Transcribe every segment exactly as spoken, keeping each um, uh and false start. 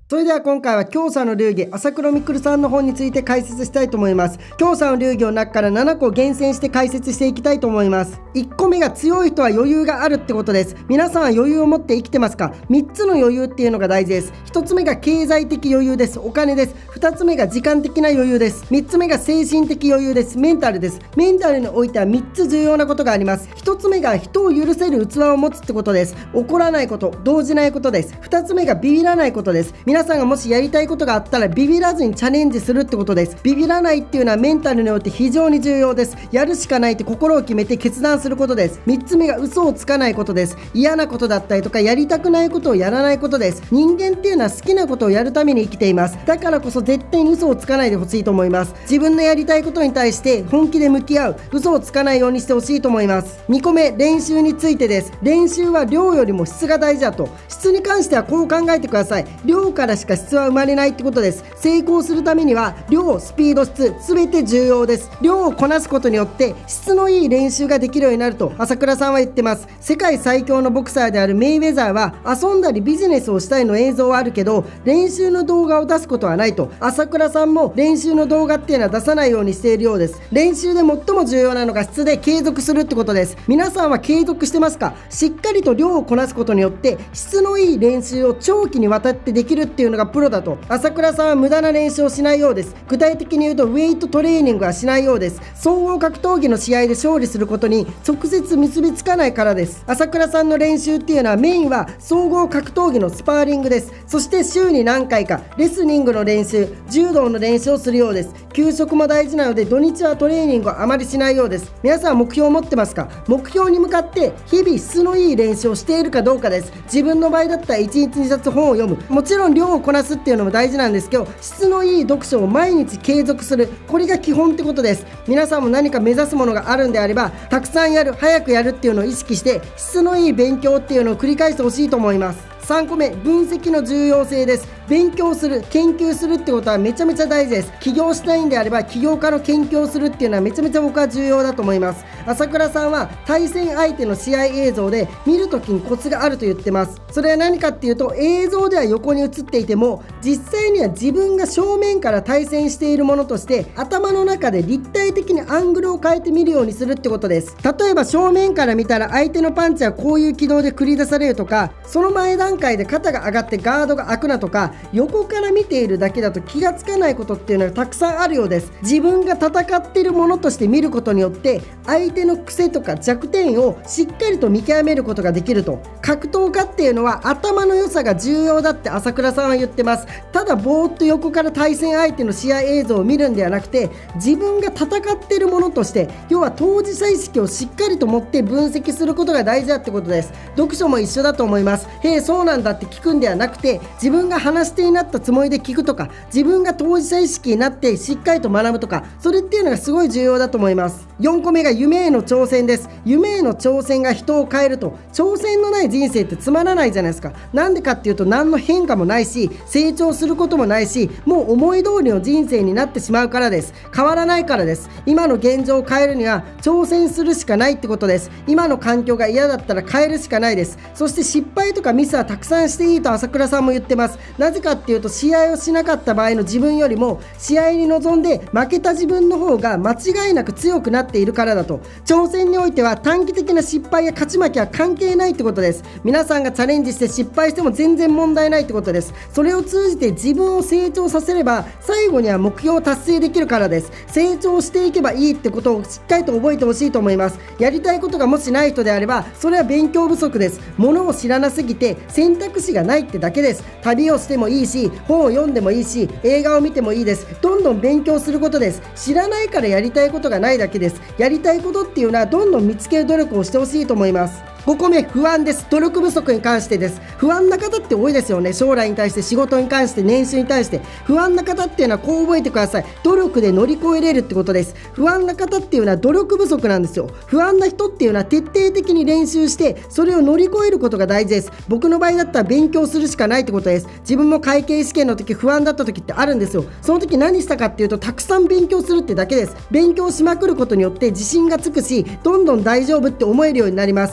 それでは今回は教祖の流儀、朝倉未来さんの本について解説したいと思います。教祖の流儀の中からななこを厳選して解説していきたいと思います。いっこめが強い人は余裕があるってことです。皆さんは余裕を持って生きてますか？みっつの余裕っていうのが大事です。ひとつめが経済的余裕です。お金です。ふたつめが時間的な余裕です。みっつめが精神的余裕です。メンタルです。メンタルにおいてはみっつ重要なことがあります。ひとつめが人を許せる器を持つってことです。怒らないこと、動じないことです。ふたつめがビビらないことです。皆さんがもしやりたいことがあったらビビらずにチャレンジするってことです。ビビらないっていうのはメンタルにおいて非常に重要です。やるしかないって心を決めて決断することです。みっつめが嘘をつかないことです。嫌なことだったりとかやりたくないことをやらないことです。人間っていうのは好きなことをやるために生きています。だからこそ絶対に嘘をつかないでほしいと思います。自分のやりたいことに対して本気で向き合う、嘘をつかないようにしてほしいと思います。にこめ、練習についてです。練習は量よりも質が大事だと。質に関してはこう考えてください。量からしか質は生まれないってことです。成功するためには量、スピード、質全て重要です。量をこなすことによって質のいい練習ができるようになると朝倉さんは言ってます。世界最強のボクサーであるメイウェザーは遊んだりビジネスをしたいの映像はあるけど練習の動画を出すことはないと。朝倉さんも練習の動画っていうのは出さないようにしているようです。練習で最も重要なのが質で継続するってことです。皆さんは継続してますか？しっかりと量をこなすことによって質のいい練習を長期にわたってできるっていうのがプロだと。朝倉さんは無駄な練習をしないようです。具体的に言うとウェイトトレーニングはしないようです。総合格闘技の試合で勝利することに直接結びつかないからです。朝倉さんの練習っていうのはメインは総合格闘技のスパーリングです。そして週に何回かレスリングの練習、柔道の練習をするようです。休息も大事なので土日はトレーニングをあまりしないようです。皆さんは目標を持ってますか？目標に向かって日々質のいい練習をしているかどうかです。自分の場合だったらいちにちにさつ本を読む、もちろん量をこなすっていうのも大事なんですけど質のいい読書を毎日継続する、これが基本ってことです。皆さんも何か目指すものがあるんであればたくさんやる、早くやるっていうのを意識して質のいい勉強っていうのを繰り返してほしいと思います。さんこめ、分析の重要性です。勉強する、研究するってことはめちゃめちゃ大事です。起業したいんであれば起業家の研究をするっていうのはめちゃめちゃ僕は重要だと思います。朝倉さんは対戦相手の試合映像で見るときにコツがあると言ってます。それは何かっていうと映像では横に映っていても実際には自分が正面から対戦しているものとして頭の中で立体的にアングルを変えて見るようにするってことです。例えば正面から見たら相手のパンチはこういう軌道で繰り出されるとか、その前段階で肩が上がってガードが開くなとか、横から見ているだけだと気がつかないことっていうのがたくさんあるようです。自分が戦っているものとして見ることによって相手の癖とか弱点をしっかりと見極めることができると。格闘家っていうのは頭の良さが重要だって朝倉さんは言ってます。ただぼーっと横から対戦相手の試合映像を見るんではなくて自分が戦っているものとして、要は当事者意識をしっかりと持って分析することが大事だってことです。読書も一緒だと思います。へえそうなんだって聞くんではなくて自分が話し手になったつもりで聞くとか、自分が当事者意識になってしっかりと学ぶとか、それっていうのがすごい重要だと思います。よんこめが夢への挑戦です。夢への挑戦が人を変えると。挑戦のない人生ってつまらないじゃないですか。なんでかっていうと何の変化もないし成長することもないし、もう思い通りの人生になってしまうからです。変わらないからです。今の現状を変えるには挑戦するしかないってことです。今の環境が嫌だったら変えるしかないです。そして失敗とかミスはたくさんしていいと朝倉さんも言ってます。なぜかっていうと試合をしなかった場合の自分よりも試合に臨んで負けた自分の方が間違いなく強くなっているからだと。挑戦においては短期的な失敗や勝ち負けは関係ないってことです。皆さんがチャレンジして失敗しても全然問題ないってことです。それを通じて自分を成長させれば最後には目標を達成できるからです。成長していけばいいってことをしっかりと覚えてほしいと思います。やりたいことがもしない人であればそれは勉強不足です。ものを知らなすぎて選択肢がないってだけです。旅をしてもいいし本を読んでもいいし映画を見てもいいです。どんどん勉強することです。知らないからやりたいことがないだけです。やりたいことっていうのはどんどん見つける努力をしてほしいと思います。ごこめ、不安です。努力不足に関してです。不安な方って多いですよね。将来に対して、仕事に関して、年収に対して不安な方っていうのはこう覚えてください。努力で乗り越えれるってことです。不安な方っていうのは努力不足なんですよ。不安な人っていうのは徹底的に練習してそれを乗り越えることが大事です。僕の場合だったら勉強するしかないってことです。自分も会計試験の時不安だった時ってあるんですよ。その時何したかっていうとたくさん勉強するってだけです。勉強しまくることによって自信がつくし、どんどん大丈夫って思えるようになります。将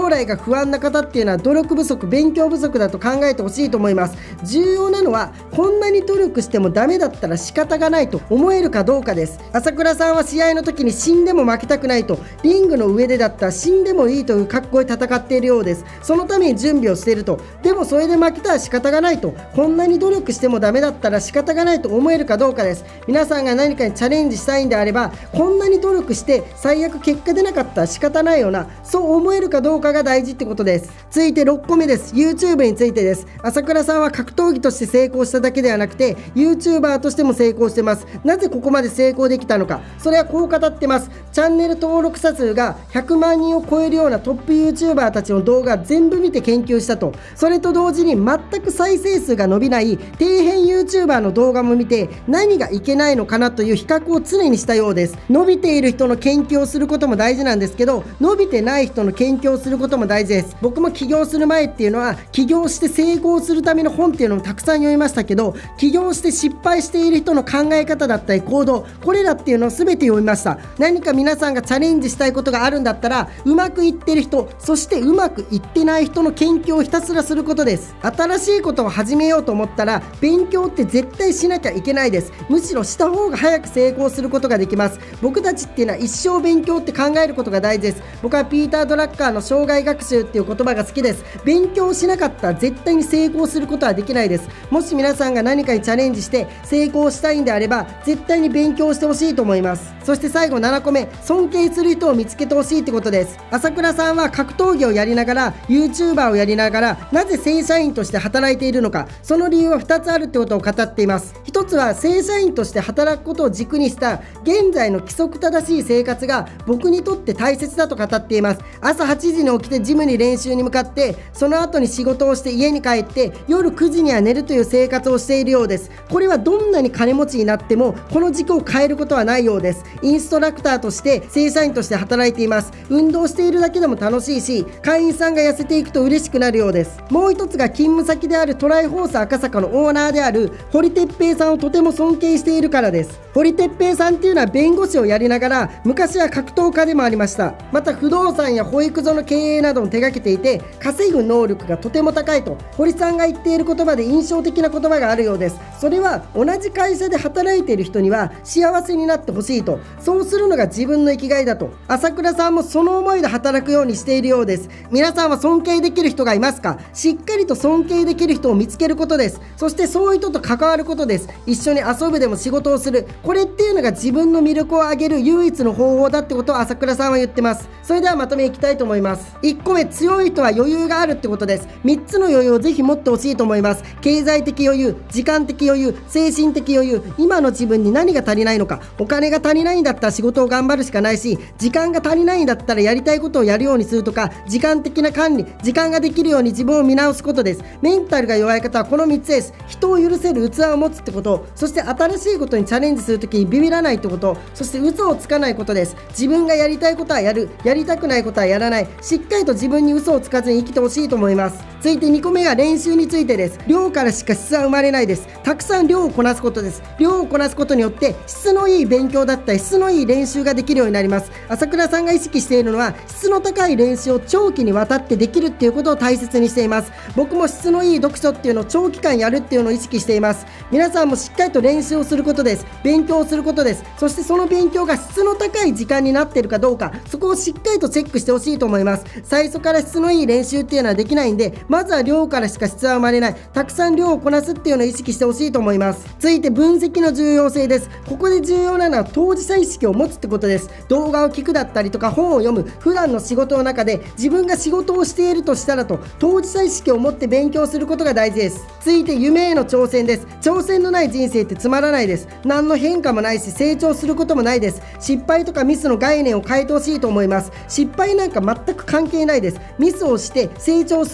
来が不安な方っていうのは努力不足、勉強不足だと考えてほしいと思います。重要なのはこんなに努力してもダメだったら仕方がないと思えるかどうかです。朝倉さんは試合の時に死んでも負けたくないと、リングの上でだったら死んでもいいという覚悟で戦っているようです。そのために準備をしていると。でもそれで負けたら仕方がないと、こんなに努力してもダメだったら仕方がないと思えるかどうかです。皆さんが何かにチャレンジしたいんであれば、こんなに努力して最悪結果出なかったら仕方ないよな、そう思えるかどうかが大事ってことです。続いてろっこめです。 YouTube についてです。朝倉さんは格闘技として成功しただけではなくて YouTuber としても成功してます。なぜここまで成功できたのか、それはこう語ってます。チャンネル登録者数がひゃくまんにんを超えるようなトップ YouTuber たちの動画全部見て研究したと。それと同時に全く再生数が伸びない底辺 YouTuber の動画も見て、何がいけないのかなという比較を常にしたようです。伸びている人の研究をすることも大事なんですけど、伸びてない人の研究をすることも大事です。僕も起業する前っていうのは、起業して成功するための本っていうのもたくさん読みましたけど、起業して失敗している人の考え方だったり行動、これらっていうのを全て読みました。何か皆さんがチャレンジしたいことがあるんだったら、うまくいってる人、そしてうまくいってない人の研究をひたすらすることです。新しいことを始めようと思ったら、勉強って絶対しなきゃいけないです。むしろした方が早く成功することができます。僕たちっていうのは一生勉強って考えることが大事です。僕はピーター・ドラッカーの生涯学習っていう言葉が好きです。勉強しなかったら絶対に成功することはできないです。もし皆さんが何かにチャレンジして成功したいんであれば、絶対に勉強してほしいと思います。そして最後ななこめ、尊敬する人を見つけてほしいってことです。朝倉さんは格闘技をやりながら YouTuber をやりながら、なぜ正社員として働いているのか、その理由はふたつあるってことを語っています。ひとつは正社員として働くことを軸にした現在の規則正しい生活が僕にとって大切だと語っています。朝はちじに起きてジムに練習に向かって、その後に仕事をして家に帰って夜くじには寝るという生活をしているようです。これはどんなに金持ちになってもこの軸を変えることはないようです。インストラクターとして正社員として働いています。運動しているだけでも楽しいし、会員さんが痩せていくと嬉しくなるようです。もう一つが勤務先であるトライフォース赤坂のオーナーである堀哲平さんをとても尊敬しているからです。堀哲平さんっていうのは弁護士をやりながら、昔は格闘家でもありました。また不動産や保育所の経営なども手掛けていて、稼ぐ能力がとても高いと堀さんが言っている言葉で印象的な言葉があるようです。それは同じ会社で働いている人には幸せになってほしいと、そうするのが自分の生きがいだと。朝倉さんもその思いで働くようにしているようです。皆さんは尊敬できる人がいますか？しっかりと尊敬できる人を見つけることです。そしてそういう人と関わることです。一緒に遊ぶでも仕事をする、これっていうのが自分の魅力を上げる唯一の方法だってことを朝倉さんは言ってます。それではまとめいきたいと思います。いっこめ、強い人は余裕があるってことです。みっつの余裕をぜひ持ってほしいと思います。経済的余裕、時間的余裕、精神的余裕、今の自分に何が足りないのか。お金が足りないんだったら仕事を頑張るしかないし、時間が足りないんだったらやりたいことをやるようにするとか、時間的な管理、時間ができるように自分を見直すことです。メンタルが弱い方はこのみっつです。人を許せる器を持つってこと、そして新しいことにチャレンジするときにビビらないってこと、そして嘘をつかないことです。自分がやりたいことはやる、やりたくないことはやらない、しっかりと自分に嘘をつかずに生きてほしいと思います。続いてにこめが練習についてです。量からしか質は生まれないです。たくさん量をこなすことです。量をこなすことによって質のいい勉強だったり質のいい練習ができるようになります。朝倉さんが意識しているのは、質の高い練習を長期にわたってできるっていうことを大切にしています。僕も質のいい読書っていうのを長期間やるっていうのを意識しています。皆さんもしっかりと練習をすることです。勉強をすることです。そしてその勉強が質の高い時間になっているかどうか、そこをしっかりとチェックしてほしいと思います。最初から質のいい練習っていうのはできないんで、まずは量からしか質は生まれない、たくさん量をこなすっていうのを意識してほしいと思います。続いて分析の重要性です。ここで重要なのは当事者意識を持つってことです。動画を聞くだったりとか本を読む、普段の仕事の中で自分が仕事をしているとしたらと、当事者意識を持って勉強することが大事です。続いて夢への挑戦です。挑戦のない人生ってつまらないです。何の変化もないし成長することもないです。失敗とかミスの概念を変えてほしいと思います。失敗なんか全く関係ないです。ミスをして成長する、改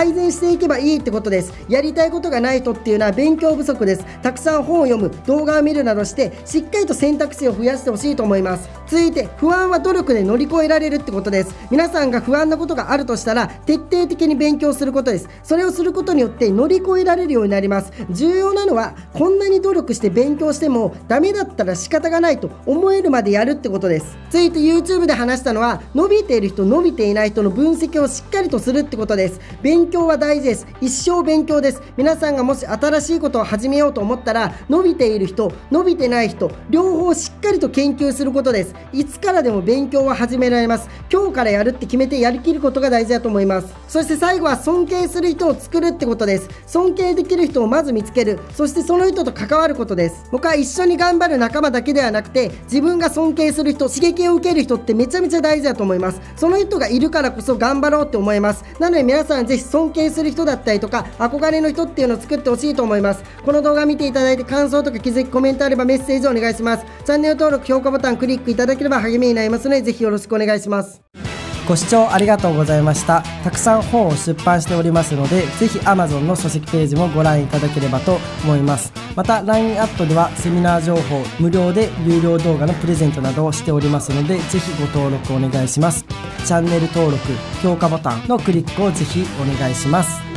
改善していけばいいってことです。やりたいことがない人っていうのは勉強不足です。たくさん本を読む、動画を見るなどしてしっかりと選択肢を増やしてほしいと思います。続いて、不安は努力で乗り越えられるってことです。皆さんが不安なことがあるとしたら徹底的に勉強することです。それをすることによって乗り越えられるようになります。重要なのは、こんなに努力して勉強してもダメだったら仕方がないと思えるまでやるってことです。続いて YouTube で話したのは、伸びている人伸びていない人の分析をしっかりとするってことです。勉強は大事です。一生勉強です。皆さんがもし新しいことを始めようと思ったら、伸びている人伸びてない人両方しっかりと研究することです。いつからでも勉強は始められます。今日からやるって決めてやりきることが大事だと思います。そして最後は尊敬する人を作るってことです。尊敬できる人をまず見つける、そしてその人と関わることです。僕は一緒に頑張る仲間だけではなくて、自分が尊敬する人、刺激を受ける人ってめちゃめちゃ大事だと思います。その人がいるからこそ頑張ろうって思います。なので皆さんぜひ尊敬する人だったりとか憧れの人っていうのを作ってほしいと思います。この動画見ていただいて感想とか気づき、コメントあればメッセージお願いします。チャンネル登録、評価ボタンクリックいただければ励みになりますので、ぜひよろしくお願いします。ご視聴ありがとうございました。たくさん本を出版しておりますので、ぜひ Amazon の書籍ページもご覧いただければと思います。また ライン アットではセミナー情報、無料で有料動画のプレゼントなどをしておりますので、ぜひご登録お願いします。チャンネル登録、評価ボタンのクリックをぜひお願いします。